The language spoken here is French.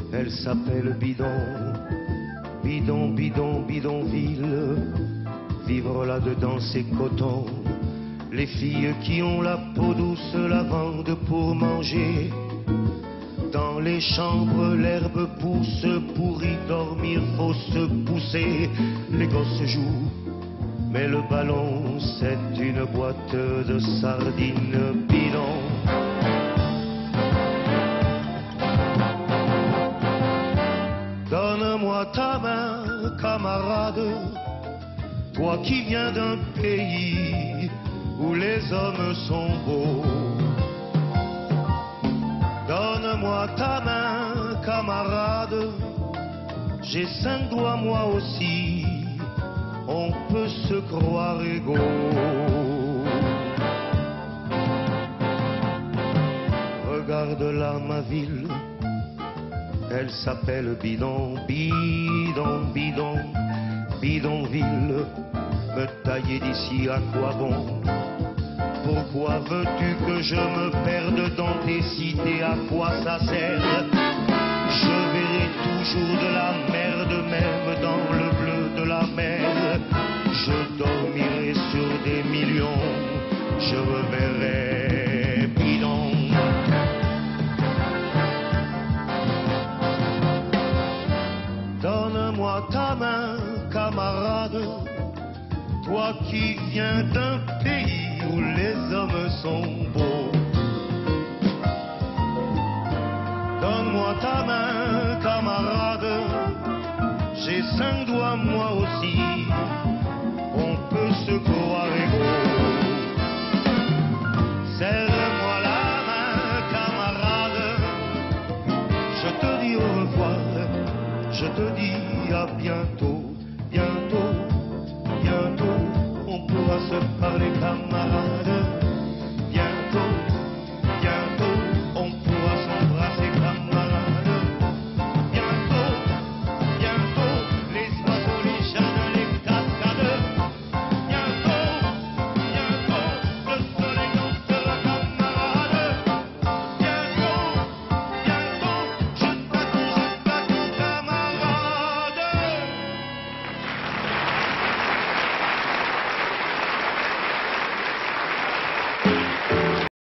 Elle s'appelle Bidon, bidon, bidon, bidonville. Vivre là-dedans c'est coton. Les filles qui ont la peau douce la vendent pour manger. Dans les chambres l'herbe pousse, pour y dormir faut se pousser. Les gosses jouent, mais le ballon c'est une boîte de sardines bidon. Donne-moi ta main, camarade, toi qui viens d'un pays où les hommes sont beaux. Donne-moi ta main, camarade, j'ai 5 doigts moi aussi, on peut se croire égaux. Regarde là ma ville, elle s'appelle Bidon, bidon, bidon, bidonville. Me tailler d'ici à quoi bon? Pourquoi veux-tu que je me perde dans tes cités? À quoi ça sert? Je verrai toujours de la merde, même dans le bleu de la mer. Je dormirai sur des millions, je reverrai bidon. Donne-moi ta main, camarade, toi qui viens d'un pays où les hommes sont beaux. Donne-moi ta main, camarade, j'ai 5 doigts moi aussi, on peut se croire égaux. Serre-moi la main, camarade, je te dis au revoir, je te dis à bientôt, bientôt, bientôt, on pourra se parler camarade.